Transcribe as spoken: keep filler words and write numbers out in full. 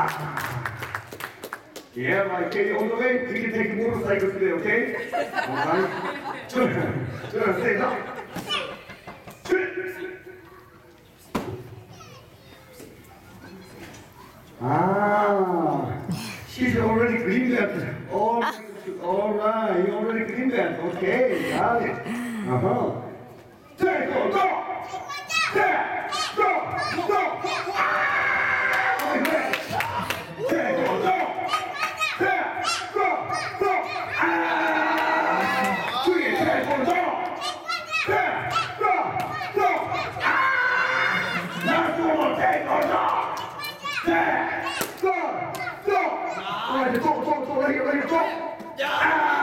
Yeah, right. Okay, on the way, we can take the motorcycle today, okay? Alright. Turn, turn, stay up. Ah, she's already green belt. All, all right, you already green belt. Okay, got it. Uh-huh. Take go, go! Take, go, go! Ah! Okay. Take go, go! Take, go, go! Ah! Three, take go, go! Take, go, go! Ah! Last one, take go, go! Take, go, go! All right, go, go, go, right here, right here, go! Ah!